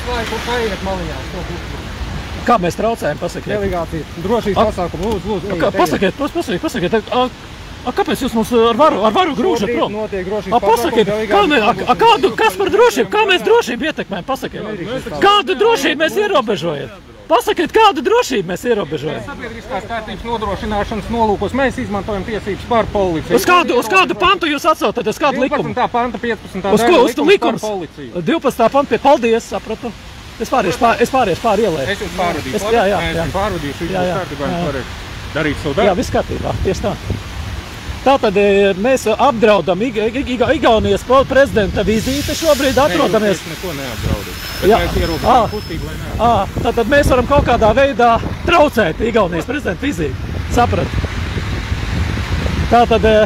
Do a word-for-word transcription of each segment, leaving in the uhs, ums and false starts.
laiku paiet maliņā. Kā mēs traucējam, pasakiet? Delegācija, drošības pasākumu, lūdzu, lūdzu. Pasakiet, pasakiet, pasakiet. A, kāpēc jūs mums ar varu, ar varu grūžat prom? Notiek drošības a, pasakiet, kā mēs, a, a, kādu, kas par drošību, kā mēs drošību ietekmējam, pasakiet. Kādu drošību mēs ierobežojam? Pasakiet, kādu drošību mēs ierobežojam? Sabiedriskās kārtības nodrošināšanas nolūkos mēs izmantojam tiesības pār policiju. Uz kādu, uz kādu pantu jūs atsautat, uz kādu likumu? divpadsmitā panta, piecpadsmitā uz ko, uz likums likums? par policiju. divpadsmitā panta, pie, paldies, sapratu. Es pāriešu pār, es pāriešu pār ielē. Es jums pārvadīšu, es, jā, jā, mēs jā. jums pārvadīšu, jūs būs kārtībā, jūs varētu darīt savu darbu. Jā, viss kārtībā, tieši tā. Tātad mēs apdraudam Igaunijas prezidenta vizīti šobrīd atrodamies. Nē, neko neapdraudam. Mēs ierobežojam kustību, lai neapdraudam. Tātad mēs varam kaut kādā veidā traucēt Igaunijas prezidenta vizīti. Saprat. Tātad,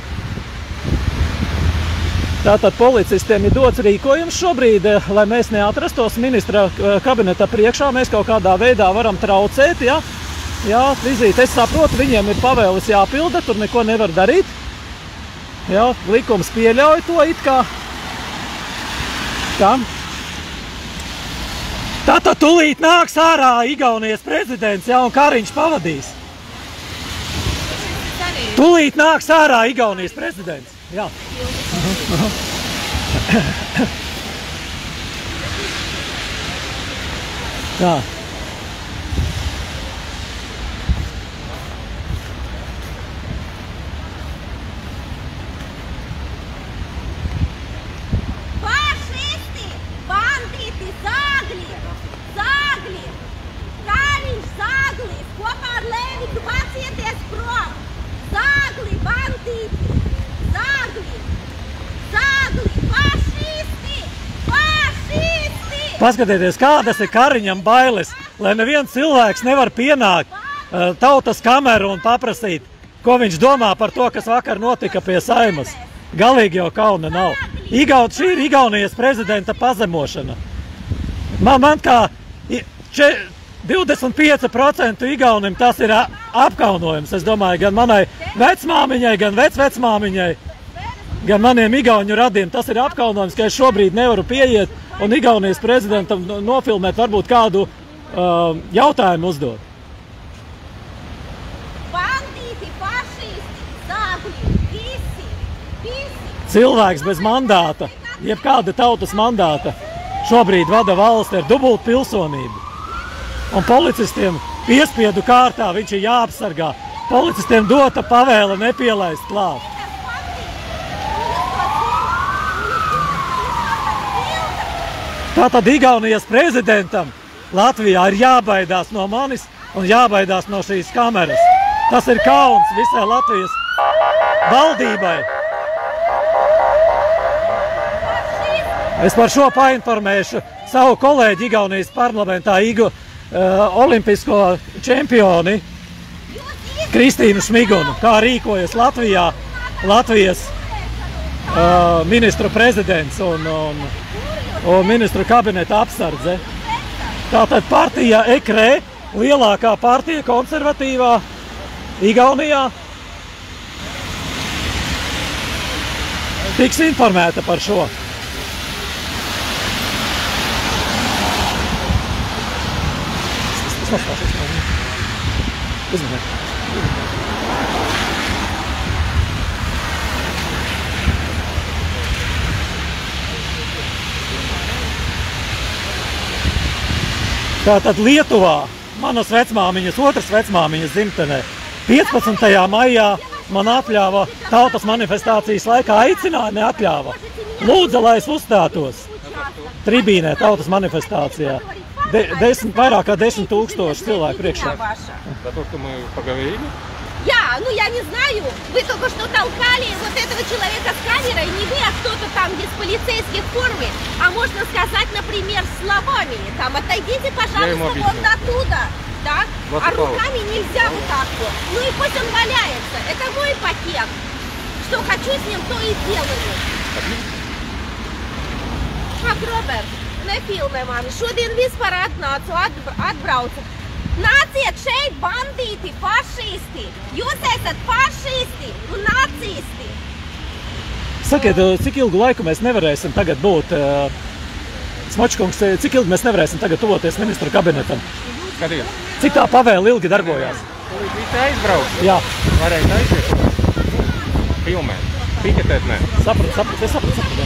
tātad policistiem ir dots rīkojums šobrīd, lai mēs neatrastos ministra kabineta priekšā. Mēs kaut kādā veidā varam traucēt, ja? Jā, vizīte, es saprotu, viņiem ir pavēles jāpilda, tur neko nevar darīt. Jā, likums pieļauj to it kā. Tā. Tātad tulīt nāks ārā Igaunijas prezidents, jā, un Kariņš pavadīs. Tulīt nāks ārā Igaunijas prezidents, jā. Tā. Paskatieties, kādas ir Kariņam bailes, lai neviens cilvēks nevar pienākt uh, tautas kameru un paprasīt, ko viņš domā par to, kas vakar notika pie Saimas. Galīgi jau kauna nav. Igaut, šī ir Igaunijas prezidenta pazemošana. Man, man kā divdesmit pieci procenti Igaunim tas ir apkaunojums. Es domāju, gan manai vecmāmiņai, gan vecvecmāmiņai, gan maniem igauņu radiem. Tas ir apkaunojums, ka es šobrīd nevaru pieiet un Igaunijas prezidentam nofilmēt, varbūt kādu uh, jautājumu uzdot. Bandīti, fašisti, zāgļi, visi, visi. Cilvēks bez mandāta, jebkāda tautas mandāta, šobrīd vada valsti ar dubultu pilsonību. Un policistiem piespiedu kārtā viņš ir jāapsargā. Policistiem dota pavēle nepielaist klāt. Tātad Igaunijas prezidentam Latvijā ir jābaidās no manis un jābaidās no šīs kameras. Tas ir kauns visai Latvijas valdībai. Es par šo painformēšu savu kolēģi Igaunijas parlamentā Igu, uh, olimpisko čempioni Kristīnu Šmigunu, kā rīkojas Latvijā Latvijas uh, ministru prezidents un, un un ministru kabineta apsardze. Tātad partija E K R E, lielākā partija konservatīvā Igaunijā, tiks informēta par šo. Tātad Lietuvā, manas vecmāmiņas, otras vecmāmiņas dzimtenē, piecpadsmitajā maijā man atļāva tautas manifestācijas laikā, aicināja, neatļāva. Lūdza, lai es uzstātos tribīnē tautas manifestācijā. De, desmit, vairāk kā desmit tūkstoši cilvēku priekšā. Я, ну я не знаю, вы только что толкали вот этого человека с камерой, не вы, а кто-то там без полицейских формы, а можно сказать, например, словами, там, отойдите, пожалуйста, вот оттуда, да, а руками нельзя вот так вот, ну и пусть он валяется, это мой пакет, что хочу с ним, то и делаю. Ak, Robert, nefilmē mani, šodien vispār atnācu, atbraucu. Nāciet šeit, bandīti, fašisti! Jūs esat fašisti un nacisti! Sakiet, cik ilgu laiku mēs nevarēsim tagad būt uh, Smočkungs, cik ilgi mēs nevarēsim tagad tuvoties ministru kabinetam? Skaties. Cik tā pavēle ilgi darbojās? Visi aizbrauc. Jā. Varēja aiziet. Filmēt. Piketēt, nē. Saprat, saprat, es saprat, saprat.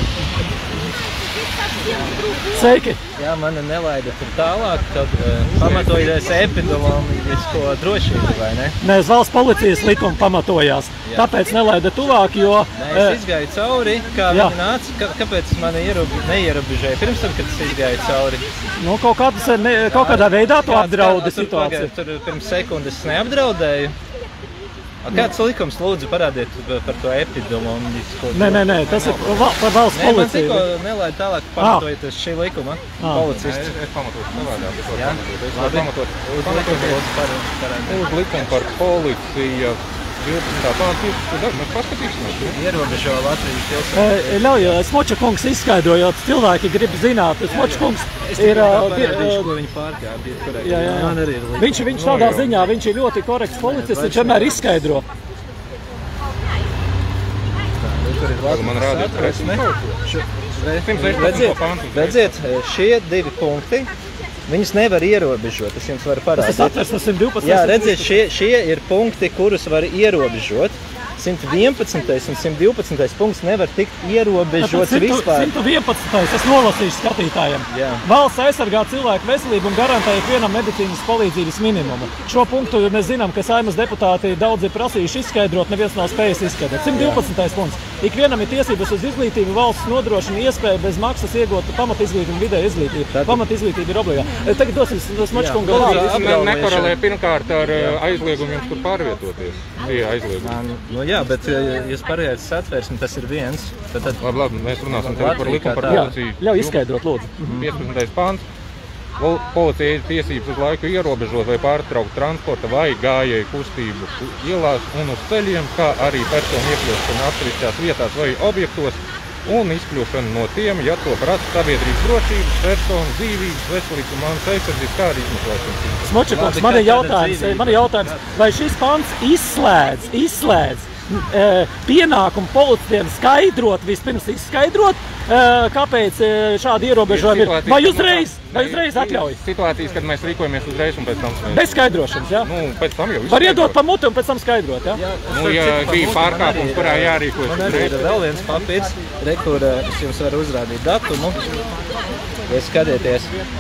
Sveiki! Jā, mani nelaida tur tālāk, tad uh, pamatojoties epidemioloģisko drošību, vai ne? Nē, uz valsts policijas likumu pamatojās. Jā. Tāpēc nelaida tuvāk, jo... Nē, es izgāju cauri, kā jā. viņi nāca, ka, kāpēc mani ierobi, neierobežēja pirms tam, kad es izgāju cauri. Nu, kaut, kādas, ne, kaut kādā veidā to apdraudi tur, situāciju. Tur, tur pirms sekundes neapdraudēju. Kāds likums lūdzu parādiet par to epidemioloģisko? Nē, nē, nē, tas ir par valsts policiju. Nē, man policiju. tikko nelaida tālāk pamatojoties šī likuma. Ah. Policists. Es pamatošu savādāk. Jā, labi. Pamatot. Uz likumu lūdzu parādiet. Uz likumu par policiju. divdesmitā pānta, mēs paskatīsimies. Ierobežo Latvijas pilsētu. Ļauj, Smoča kungs izskaidrojot, cilvēki grib zināt, Smoča kungs ir... Parādīšu, ko viņi pārkāpja, ir korekti. Jā, jā, jā. Man arī ir likums. Viņš, viņš tādā ziņā, viņš ir ļoti korekts policists, viņš vienmēr izskaidro. Man rādīt presmi. Redziet, redziet, šie divi punkti, viņus nevar ierobežot, es jums varu parādīt. Tas atversmes simt divpadsmit. Jā, redziet, šie, šie ir punkti, kurus var ierobežot. simt vienpadsmitais un simt divpadsmitais punkts nevar tikt ierobežots vispār. simt vienpadsmitais es nolasīšu skatītājiem. Jā. Valsts aizsargā cilvēku veselību un garantē ikvienam medicīnas palīdzības minimumu. Šo punktu mēs zinām, ka Saeimas deputāti daudz ir prasījuši izskaidrot, neviens nav spējis izskaidrot. simt divpadsmitais punkts. Ikvienam ir tiesības uz izglītību, valsts nodrošina iespēju bez maksas iegūt pamat izglītību un vidēju izglītību. Pamat izglītība ir obligāta. Tagad dosim Smočkunga vārdu. Nekorelē pirmkārt ar aizliegumu jums tur pārvietoties. Tie aizliegumi. Nu jā, bet ja jūs parējāt satversmi, tas ir viens. Tad, tad... Labi, labi, mēs runāsim tagad par likumu par policiju. Jā, ļauj izskaidrot, lūdzu. piecpadsmitais pāns. Policija ir tiesības uz laiku ierobežot vai pārtraukt transporta vai gājēju kustību ielās un uz ceļiem, kā arī personu iekļūšanu atsevišķās vietās vai objektos un izkļūšanu no tiem, ja to prasa sabiedrības drošības, personu dzīvības, veselības un manas aizsardzības, kā arī izmeklēšanas. Smoča kungs, man ir jautājums, man ir jautājums, vai šis pants izslēdz, izslēdz pienākumu policistiem skaidrot, vispirms izskaidrot, kāpēc šādi ierobežojumi ir, vai uzreiz, vai uzreiz atļauj? Situācijas, kad mēs rīkojamies uzreiz un pēc tam... Bez skaidrošanas, jā? Nu, pēc tam jau var iedot pa muti un pēc tam skaidrot, jā? Nu, ja bija pārkāpums, kurā jārīkojas. Man arī ir vēl viens papīrs, re, kur es jums varu uzrādīt datumu. Ja skatieties,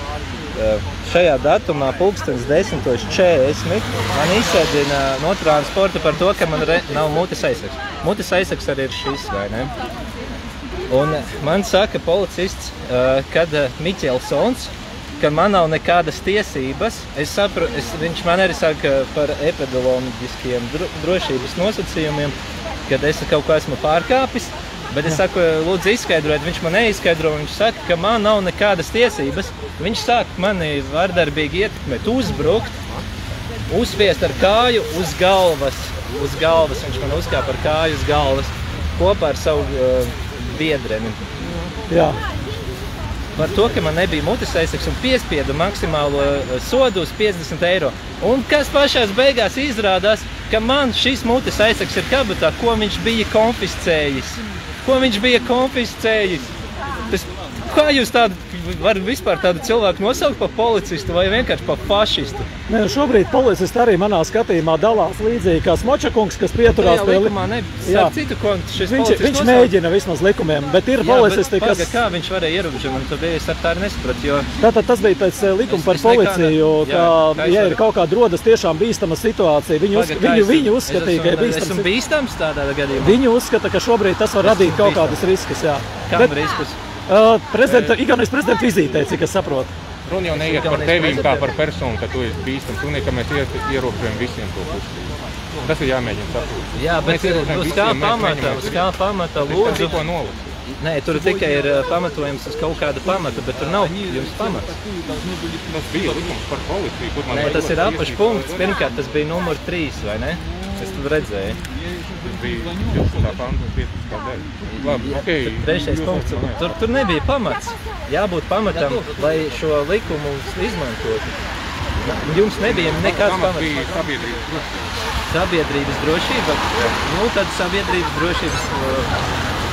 šajā datumā pulkstens desmit četrdesmit man izsēdina no transporta par to, ka man re, nav mutes aizsargs. Mutes aizsargs arī ir šis, vai ne? Un man saka policists, kad Miķelsons, ka man nav nekādas tiesības. Es sapru, es, viņš man arī saka par epidemioloģiskiem dro, drošības nosacījumiem, kad es kaut ko esmu pārkāpis. Bet es saku, lūdzu izskaidrot, viņš man neizskaidro, viņš saka, ka man nav nekādas tiesības. Viņš sāk mani vardarbīgi ietekmēt, uzbrukt, uzspiest ar kāju uz galvas, uz galvas, viņš man uzkāpa ar kāju uz galvas, kopā ar savu uh, biedreni. Jā. Par to, ka man nebija mutes aizsargs un piespiedu maksimālo sodu uz piecdesmit eiro. Un kas pašās beigās izrādās, ka man šis mutes aizsargs ir kabatā, ko viņš bija konfiscējis. Ko viņš bija konfiscējis? Tas, kā jūs tādu, var vispār tādu cilvēku nosaukt par policistu vai vienkārši par fašistu? Nē, šobrīd policisti arī manā skatījumā dalās līdzīgi kā Smoča kungs, kas pieturās pie likumā. Ne, starp citu, ko šis viņš, policists viņš nosaukt? Mēģina vismaz likumiem, bet ir Jā, policisti, bet, kas... Paga, kā viņš varēja ierobežot, un tad es ar tā arī nesapratu, jo... Tātad tas bija pēc likuma par policiju, ka, jā, ja ir kaut kāda rodas tiešām bīstama situācija, viņi, uz, viņu, viņu uzskatīja, ka ir bīstams. Esmu bīstams tādā gadījumā? Viņi uzskata, ka šobrīd tas var radīt kaut kādus riskus, jā. Kam bet, riskus? Uh, prezidenta, Igaunijas prezidenta vizītē, cik es saprotu. Runa jau neiet par tevīm kā par personu, ka tu esi bīstams. Runa ir, ka mēs ierobežojam visiem to kustību. Tas ir jāmēģina saprast. Jā, bet uz kā pamata, uz kā pamata lūdzu... Nē, tur tikai ir pamatojums uz kaut kāda pamata, bet tur nav jums pamats. Tas bija likums par policiju, kur man... Nē, tas ir apašpunkts. Pirmkārt, tas bija numur trīs, vai ne? Es tur redzēju. Tas bija divdesmitā panta piecpadsmitā daļa. Labi, okei. Trešais punkts. Tur, tur nebija pamats. Jābūt pamatam, lai šo likumu izmantotu. Jums nebija nekāds pamats. Bija sabiedrības drošība. Sabiedrības drošība? Nu, tad sabiedrības drošības...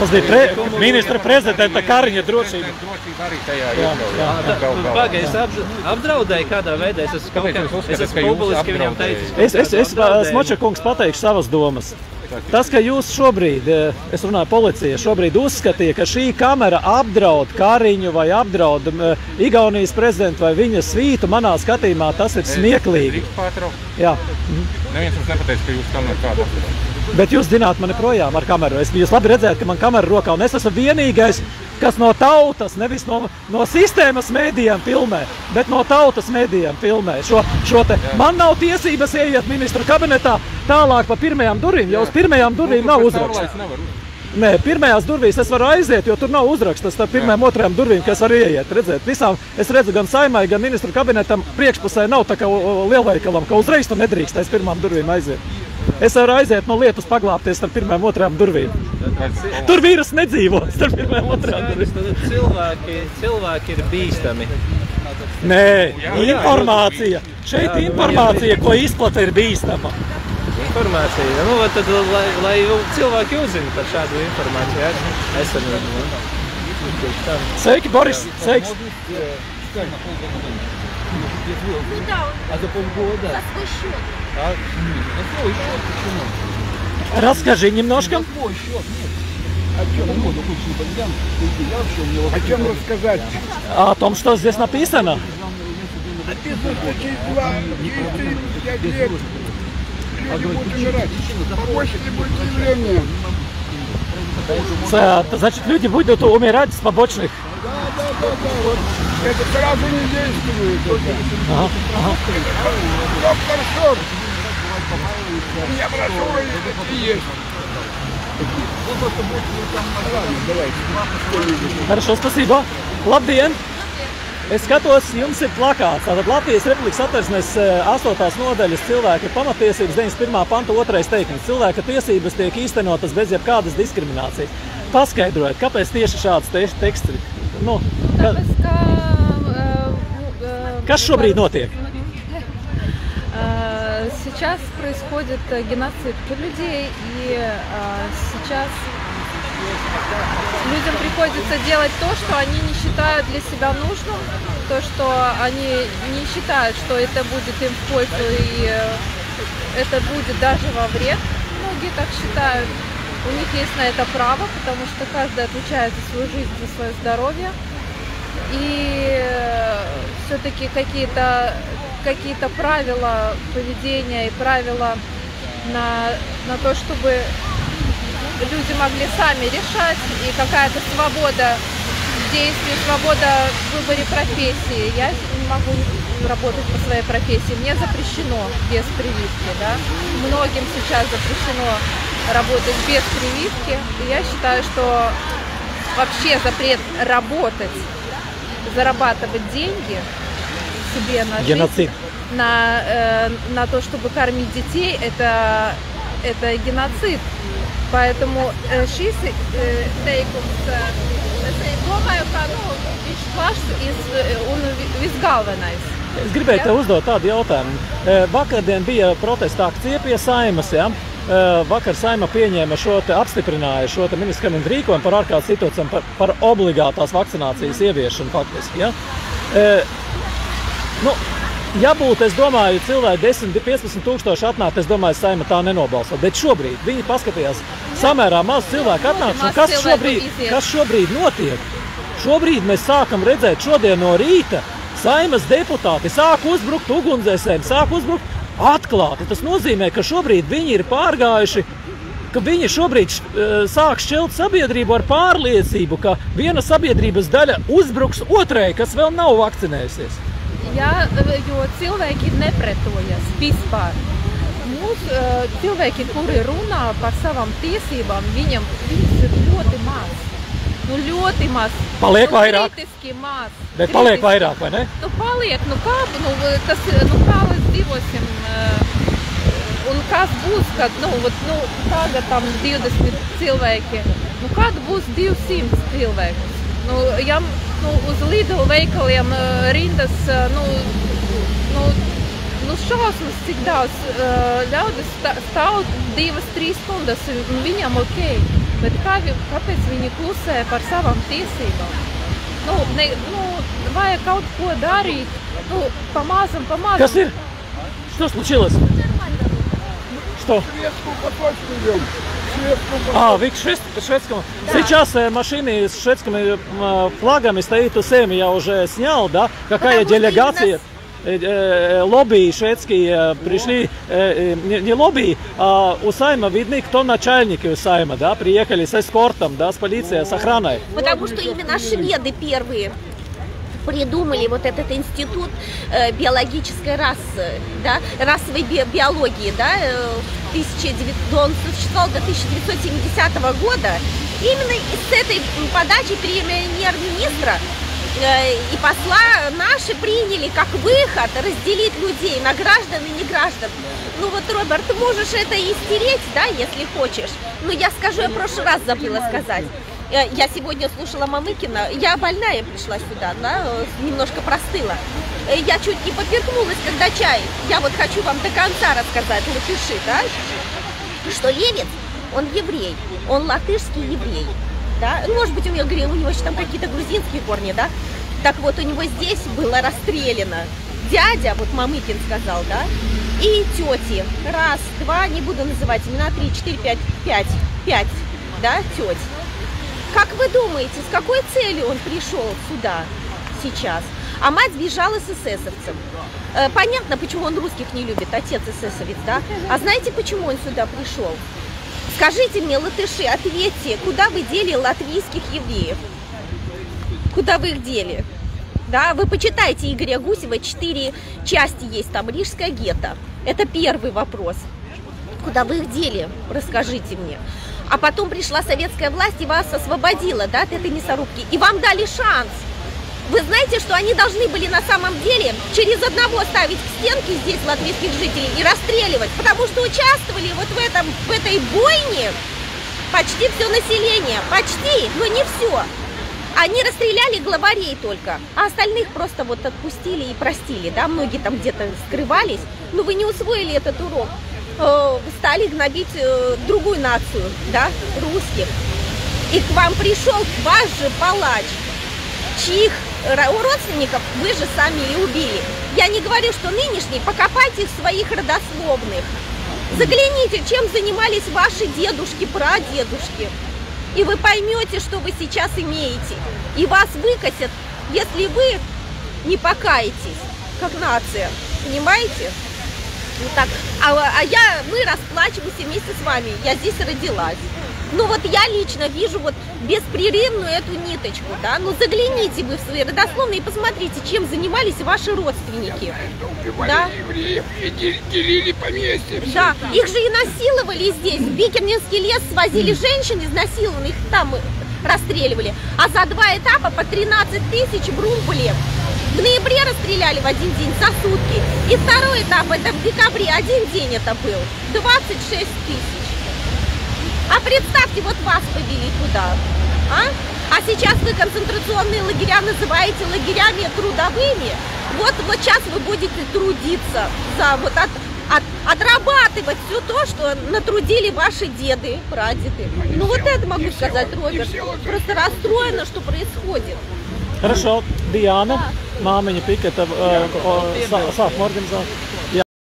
Tas bija pre, ministra prezidenta Kariņa drošība. Drošība arī tajā Jā, iekļauj. jā. Nu, gal galā. Pagaid, es apd- apdraudēju kādā veidā, es esmu kaut Kāpēc kā, jūs uzskatāt, es esmu ka jūs publiski viņam apdraudējat? teicis. Es, es, es Smoča kungs pateikšu savas domas. Tas, ka jūs šobrīd, eh, es runāju policija, šobrīd uzskatīja, ka šī kamera apdraud Kariņu vai apdraud eh, Igaunijas prezidentu vai viņa svītu, manā skatījumā tas ir smieklīgi. Drīkst pārtraukt? Jā. Neviens mums nepateica, ka jūs kamerā kādu apdraud. Bet jūs zināt mani projām ar kameru. Es jūs labi redzētu, ka man kamera rokā, un es esmu vienīgais, kas no tautas, nevis no, no sistēmas mēdījiem filmē, bet no tautas mēdījiem filmē. Šo, šo te. Man nav tiesības ieiet ministru kabinetā tālāk pa pirmajām durvīm, jo uz pirmajām durvīm nav uzraksts. Nē, pirmajās durvīs es varu aiziet, jo tur nav uzraksts. Tas tā pirmajām otrajām durvīm, kas var ieiet. Redzēt, visām, es redzu gan saimai, gan ministru kabinetam priekšpusē nav tā kā o, lielveikalam, ka uzreiz tu nedrīkst aiz pirmām durvīm aiziet. Es varu aiziet no lietus paglāpties starp pirmajām otrajām durvīm. Tur vīrus nedzīvo starp pirmajām otrajām durvīm. Cilvēki, cilvēki ir bīstami. Nē, informācija. Šeit informācija, ko izplata, ir bīstama. Informācija. Nu, tad, lai, lai cilvēki uzzina par šādu informāciju. Ja? Es arī. Sveiki, Boris! Sveiks! Куда он? А за полгода? За свой счет. Расскажи немножко. О чем рассказать? О том, что здесь написано. Написано, такие два, три, пять лет. Люди будут умирать. Побольше не будет явления. Ц- Значит, люди будут умирать с побочных. Да, да, да, да. Вот это сразу не действует. Это. Ага, ага. Доктор Шор. Я прошу, это и есть. Ладно, давайте. Хорошо, спасибо. Labdien! Es skatos, jums ir plakāts. Tātad Latvijas Republikas Satversmes astotās nodaļas cilvēka pamatiesības deviņdesmit pirmā panta otrais teikums. Cilvēka tiesības tiek īstenotas bez jebkādas diskriminācijas. Paskaidrojiet, kāpēc tieši šāds te teksts ir? Nu, ka, kas šobrīd notiek? Сейчас происходит геноцид людей, и а, сейчас людям приходится делать то, что они не считают для себя нужным, то, что они не считают, что это будет им в пользу, и это будет даже во вред. Многие так считают. У них есть на это право, потому что каждый отвечает за свою жизнь, за свое здоровье. И все-таки какие-то какие-то правила поведения и правила на, на то, чтобы люди могли сами решать, и какая-то свобода действий, свобода в выборе профессии. Я не могу работать по своей профессии, мне запрещено без прививки, да? Многим сейчас запрещено работать без прививки, и я считаю, что вообще запрет работать, зарабатывать деньги себе на Геноцид. жизнь, на, э, на то, чтобы кормить детей, это, это геноцид. Поэтому э, šis э, teikums, э, es domāju, ka nu, viņš plašs iz, un visgalvenais. Es gribēju tev uzdot tādu jautājumu. Eh, Vakardien bija protesta akcija pie Saimas, ja? Eh, Vakar Saima pieņēma šo te, apstiprināja šo te ministru kabinetu rīkojumu par ārkārtas situācijām, par, par obligātās vakcinācijas ieviešanu faktiski, ja? Eh, Nu, ja būtu, es domāju, cilvēki desmit, piecpadsmit tūkstoši atnākt, es domāju, Saima tā nenobalso. Bet šobrīd viņi paskatījās samērā maz cilvēku atnākšu. Un kas šobrīd, kas šobrīd notiek? Šobrīd mēs sākam redzēt šodien no rīta Saimas deputāti sāk uzbrukt ugunsdzēsējiem, sāk uzbrukt atklāti. Tas nozīmē, ka šobrīd viņi ir pārgājuši, ka viņi šobrīd uh, sāk šķelt sabiedrību ar pārliecību, ka viena sabiedrības daļa uzbruks otrai, kas vēl nav vakcinējusies. Jā, jo cilvēki nepretojas vispār. Mūsu cilvēki, kuri runā par savām tiesībām, viņam viņas ir ļoti maz. Nu, ļoti maz. Paliek nu, vairāk. Kritiski maz. Bet kritiski. Paliek vairāk, vai ne? Nu, paliek. Nu, kā, nu, tas, nu, kā mēs dzīvosim? Un kas būs, kad, nu, nu, tagad tam divdesmit cilvēki, nu, kad būs divsimt cilvēkus? Nu, ja, nu, uz Lidl veikaliem rindas, nu, nu, nu šausmas, cik daudz ļaudis stāv divas, trīs stundas, un viņam ok. Bet kā, vi- kāpēc viņi klusē par savām tiesībām? Nu, ne, nu, vajag kaut ko darīt, nu, памазом, памазом. Kas ir? Что случилось? Что? Шведскую посольство идем. Шведскую посольство. А, вы к швед- к шведскому. Сейчас э, машины с шведскими э, флагами стоит у Сэми, я уже снял, да? Какая Потому что делегация? Э, э, лобби шведские э, пришли, э, э, не, не лобби, а у Сайма видны, кто начальники у Сайма, да? Приехали с эскортом, да, с полицией, с охраной. Потому что именно шведы первые придумали вот этот институт э, биологической расы, да, расовой би- биологии, да, э, тысяча девятьсот, он существовал до тысяча девятьсот семидесятого года. Именно с этой подачи премьер-министра э, и посла наши приняли как выход разделить людей на граждан и неграждан. Ну вот, Роберт, ты можешь это и стереть, да, если хочешь. Но я скажу, я в прошлый раз забыла сказать. Э, Я сегодня слушала Мамыкина, я больная пришла сюда, да, э, немножко простыла. Э, Я чуть не поперхнулась, когда чай. Я вот хочу вам до конца рассказать, латыши, да, что Левец, он еврей, он латышский еврей, да. Ну, может быть, у него, у него еще там какие-то грузинские корни, да. Так вот, у него здесь было расстреляно дядя, вот Мамыкин сказал, да, и тети. Раз, два, не буду называть имена, три, четыре, пять, пять, пять, да, теть. Как вы думаете, с какой целью он пришел сюда сейчас? А мать сбежала с эсэсовцем. Э, Понятно, почему он русских не любит, отец эсэсовец, да? А знаете, почему он сюда пришел? Скажите мне, латыши, ответьте, куда вы дели латвийских евреев? Куда вы их дели? Да, вы почитайте Игоря Гусева, четыре части есть, там Рижское гетто. Это первый вопрос. Куда вы их дели? Расскажите мне. А потом пришла советская власть и вас освободила, да, от этой мясорубки. И вам дали шанс. Вы знаете, что они должны были на самом деле через одного ставить к стенке здесь латвийских жителей и расстреливать, потому что участвовали вот в, этом, в этой бойне почти все население. Почти, но не все. Они расстреляли главарей только, а остальных просто вот отпустили и простили, да, многие там где-то скрывались. Но вы не усвоили этот урок. Э, Стали гнобить э, другую нацию, да, русских. И к вам пришел ваш же палач, чьих родственников вы же сами и убили. Я не говорю, что нынешний, покопайте в своих родословных. Загляните, чем занимались ваши дедушки, прадедушки. И вы поймете, что вы сейчас имеете. И вас выкосят, если вы не покаетесь, как нация. Понимаете? Ну так, а, а я, мы расплачиваемся вместе с вами. Я здесь родилась. Ну вот я лично вижу вот беспрерывную эту ниточку, да. Ну загляните вы в свои родословные и посмотрите, чем занимались ваши родственники. Да? Евреев и дел- делили поместья. все. Да, их же и насиловали здесь. В Бикернинский лес свозили женщин изнасилованных, их там расстреливали. А за два этапа по тринадцать тысяч брумбали. В ноябре расстреляли в один день за сутки. И второй этап, это в декабре, один день это был. двадцать шесть тысяч. А представьте, вот вас повели туда. А? А сейчас вы концентрационные лагеря называете лагерями трудовыми. Вот, вот сейчас вы будете трудиться, за, вот от, от, отрабатывать все то, что натрудили ваши деды, прадеды. Ну вот это могу сказать, Роберт. Просто расстроена, что происходит. Хорошо, Diana, māmiņa Piketa uh, uh, sāk organizēt.